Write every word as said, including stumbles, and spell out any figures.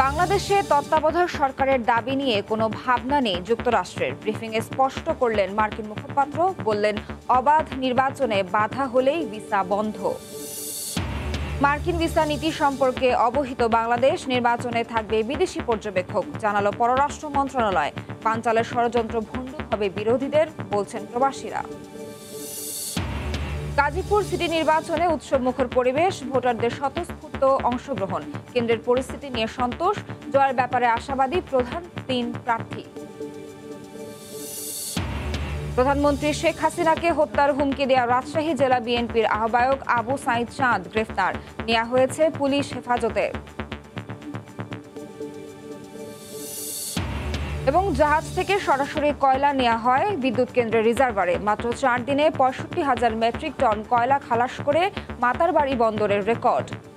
বাংলাদেশে তত্ত্বাবধায়ক সরকারের দাবি নিয়ে কোনো ভাবনা নেই যুক্তরাষ্ট্রের। ব্রিফিংয়ে স্পষ্ট করলেন মার্কিন মুখপাত্র, বললেন অবাধ নির্বাচনে বাধা হলেই ভিসা বন্ধ। মার্কিন ভিসা নীতি সম্পর্কে অবহিত বাংলাদেশ, নির্বাচনে থাকবে বিদেশি পর্যবেক্ষক, জানালো পররাষ্ট্র মন্ত্রণালয়। পাঞ্চালের ষড়যন্ত্র ভণ্ডুল হবে বিরোধীদের, বলছেন প্রবাসীরা। গাজীপুর সিটি নির্বাচনে উৎসবমুখর পরিবেশ, ভোটারদের স্বতঃস্ফূর্ত অংশগ্রহণ। কেন্দ্রের পরিস্থিতি নিয়ে সন্তোষ, জয়ের ব্যাপারে আশাবাদী প্রধান তিন প্রার্থী। প্রধানমন্ত্রী শেখ হাসিনাকে হত্যার হুমকি দেয়া রাজশাহী জেলা বিএনপির আহ্বায়ক আবু সাঈদ চাঁদ গ্রেফতার, নেওয়া হয়েছে পুলিশ হেফাজতে। এবং জাহাজ থেকে সরাসরি কয়লা নেওয়া হয় বিদ্যুৎ কেন্দ্রের রিজার্ভারে। মাত্র চার দিনে পঁয়ষট্টি হাজার মেট্রিক টন কয়লা খালাস করে মাতারবাড়ি বন্দরের রেকর্ড।